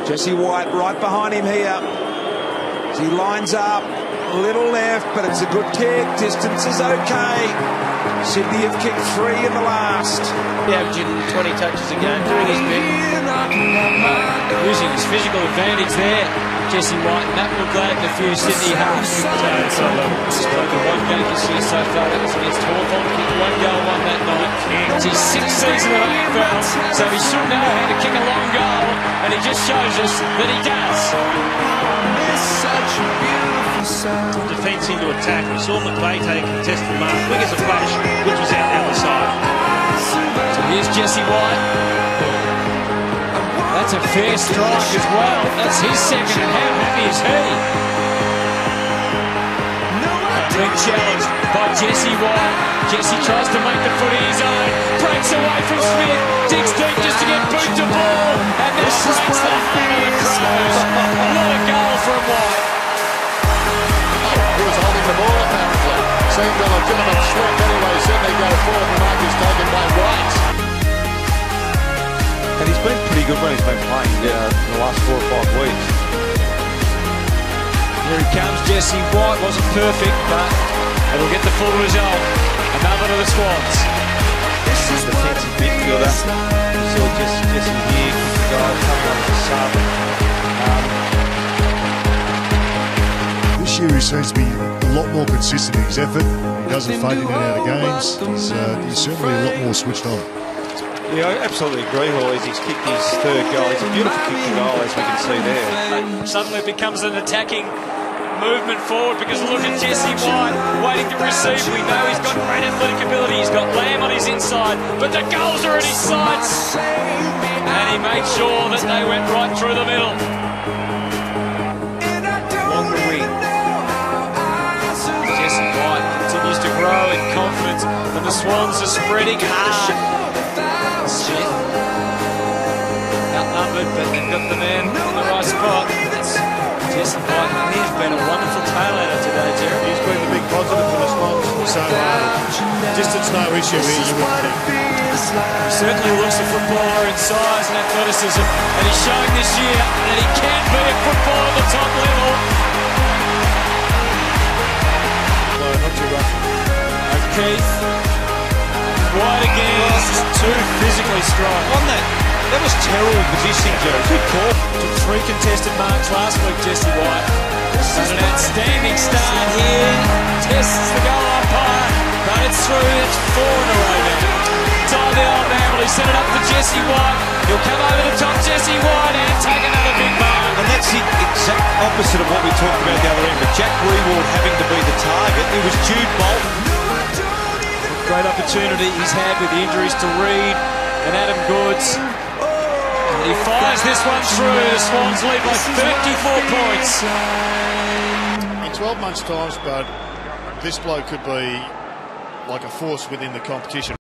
Jesse White right behind him here. As he lines up, a little left, but it's a good kick. Distance is okay. Sydney have kicked 3 in the last. Averaging 20 touches a game, doing his bit. Using his physical advantage there, Jesse White, and that will gladden a few Sydney halves. Spoken one game this year so far, that was against Hawthorn. Kicked 1 goal, won that night. It's his 6th season at AFL, so he should know how to kick a long goal, and he just shows us that he does. Defence into attack. We saw McVeigh take a contested mark, quick as a flash, which was out the other side. So here's Jesse White. That's a fair strike as well. That's his second, and how happy is he? Being challenged by Jesse White. Jesse tries to make the footy his own. Breaks away from Smith. Digs deep just to get boot to ball. And that breaks the heart of the Crows. What a goal from White. He was holding the ball apparently. Seemed a legitimate sweep anyway. Sydney go forward. The mark is taken by White. And he's been pretty good when he's been playing in the last 4 or 5 weeks. Here he comes, Jesse White. Wasn't perfect, but it'll get the full result. Another to the Swans. Defensive midfielder. You saw Jesse here, guys coming on as a sub. This year he seems to be a lot more consistent in his effort. He doesn't fade in and out of games. He's certainly a lot more switched on. Yeah, I absolutely agree, Hoys. He's kicked his 3rd goal. It's a beautiful kicking goal, as we can see there. But suddenly it becomes an attacking movement forward, because look at Jesse White waiting to receive. We know he's got great athletic ability. He's got Lamb on his inside, but the goals are at his sights. And he made sure that they went right through the middle. Along the wing. Jesse White continues to grow in confidence, and the Swans are spreading hard. Smith outnumbered, but they've got the man in the right spot. Jesse White, he's been a wonderful tailender today, Jerry. He's been the big positive for the Swans. So distance no issue here, you would think. He certainly looks a footballer in size and athleticism, and he's showing this year that he can be a footballer at the top level. No, not too rough. Keith. White again, just too physically strong. On that was terrible positioning, Joe. Good call. Took 3 contested marks last week, Jesse White. Done an outstanding start here. Tests the goal umpire, but it's through. It's 4 in a row now. Time the old man, well, he set it up for Jesse White. He'll come over the top, Jesse White, and take another big mark. And that's the exact opposite of what we talked about the other end. But Jack Reward having to be the target. It was Jude Bolton. Great opportunity he's had with the injuries to Reid and Adam Goods. And he fires this one through. The Swans lead by 34 points. In 12 months' time, Spud, this bloke could be like a force within the competition.